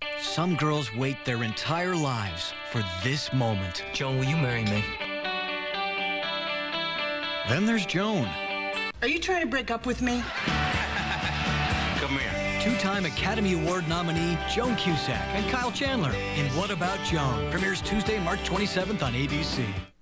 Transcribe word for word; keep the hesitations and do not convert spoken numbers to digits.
Some girls wait their entire lives for this moment. Joan, will you marry me? Then there's Joan. Are you trying to break up with me? Come here. Two-time Academy Award nominee Joan Cusack and Kyle Chandler in What About Joan? Premieres Tuesday, March twenty-seventh on A B C.